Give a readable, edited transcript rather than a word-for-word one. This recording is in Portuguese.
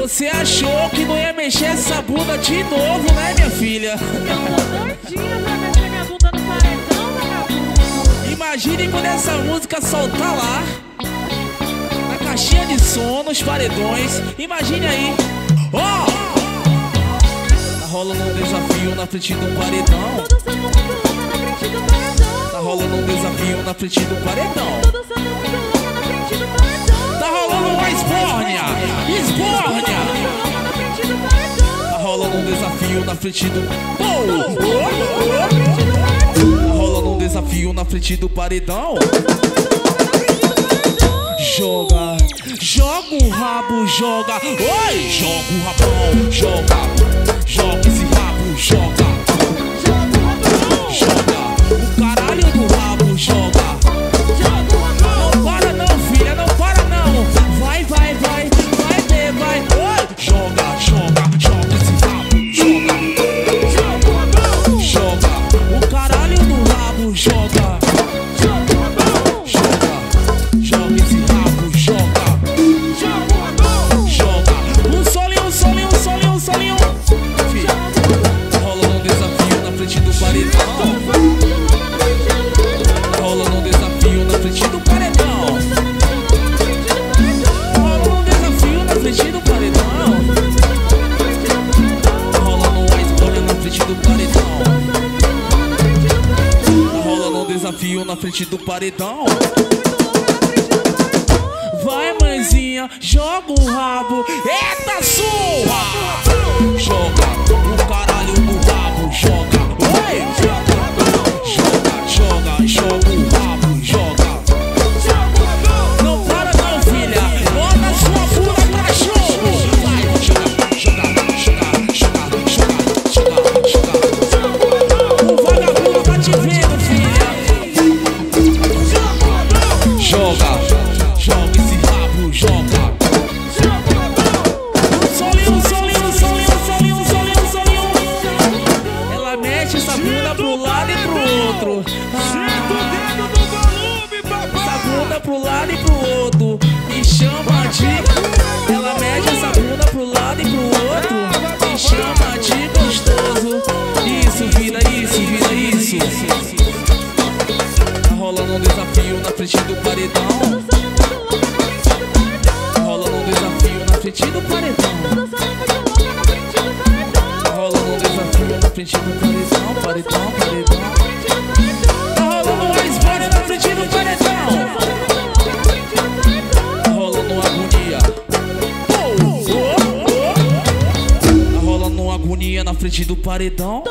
Você achou que não ia mexer essa bunda de novo, né, minha filha? Eu tô doidinha pra mexer minha bunda no paredão, vagabundo. Imagine quando essa música soltar lá na caixinha de som, nos paredões. Imagine aí. Ó! Tá rolando um desafio na frente do paredão. Todo santo muito louca na frente do paredão. Tá rolando um desafio na frente do paredão. Todo santo muito louca na frente do paredão. Tá rolando uma esbórnia! Esbórnia! Na frente do paredão. Tá rolando um desafio na frente do... Tá rolando um desafio na frente do paredão. Joga, joga o rabo, joga. Oi! Joga o rabão, joga. Joga esse rabo, joga. Joga o caralho do rabo, joga. Não para não, filha, não para não. Vai, vai, vai, vai ver, vai. Oi! Joga, joga, joga esse rabo, joga. Joga o caralho do rabo, joga. Joga, joga esse rabo, joga. Joga um solinho, um solinho, um solinho, um solinho. Tá rolando um desafio na frente do paredão. Tá rolando um desafio na frente do paredão. Tá rolando um desafio na frente do paredão. Tá rolando uma escolha na frente do paredão. Tá rolando um desafio na frente do paredão. Vai, mãezinha, joga o rabo. Eita, surra! Joga o caralho do rabo, joga. Oi! Joga, joga, joga o rabo, joga. Não para não, filha. Bota sua bunda, cachorro. Vai, joga, joga, joga, joga, joga, joga. O vagabundo tá te vendo, filha. Joga, joga esse rabo, joga. Solinho, solinho, solinho, solinho, solinho, solinho. Ela mexe essa bunda pro lado e pro outro. Essa bunda pro lado e pro outro. Me chama de... Ela mexe essa bunda pro lado e pro outro. Me chama de gostoso. Isso, vira isso, vira isso. Tá rolando um desafio na frente do paredão. Tá rolando um desafio na frente do paredão. Tá rolando um desafio na frente do paredão, paredão, paredão. Tá rolando uma esbórnia na frente do paredão. Tá rolando uma agonia. Tá rolando uma agonia na frente do paredão.